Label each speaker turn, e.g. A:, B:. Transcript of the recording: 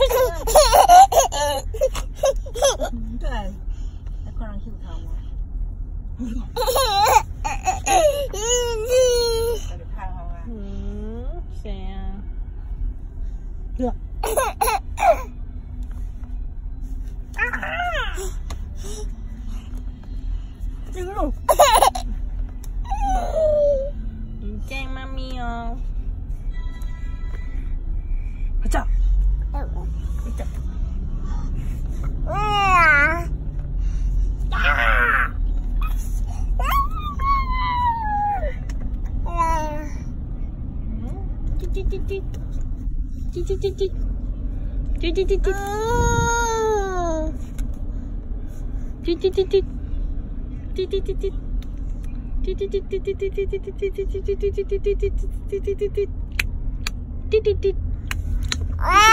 A: 对，来快让 Q 他吗？你看好吗？
B: 谁呀？
A: 这个肉。
B: 你在妈咪哦。
A: 快走。
B: 啊！